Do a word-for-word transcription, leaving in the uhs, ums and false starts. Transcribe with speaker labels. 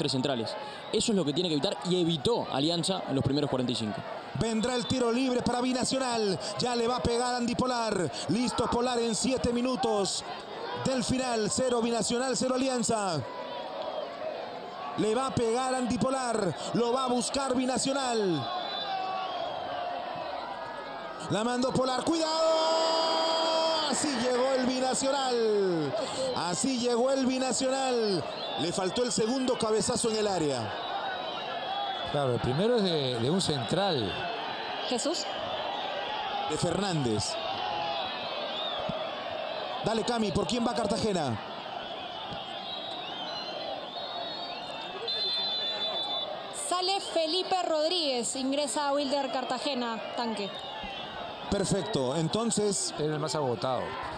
Speaker 1: tres centrales. Eso es lo que tiene que evitar y evitó Alianza en los primeros cuarenta y cinco.
Speaker 2: Vendrá el tiro libre para Binacional. Ya le va a pegar Andy Polar. Listo Polar en siete minutos del final. Cero Binacional, cero Alianza. Le va a pegar Andy Polar. Lo va a buscar Binacional. La mandó Polar. ¡Cuidado! Así llegó el Binacional. Así llegó el Binacional. Le faltó el segundo cabezazo en el área.
Speaker 3: Claro, el primero es de, de un central.
Speaker 4: Jesús.
Speaker 2: De Fernández. Dale, Cami, ¿por quién va Cartagena?
Speaker 4: Sale Felipe Rodríguez, ingresa a Wilder Cartagena, tanque.
Speaker 2: Perfecto, entonces...
Speaker 3: Era el más agotado.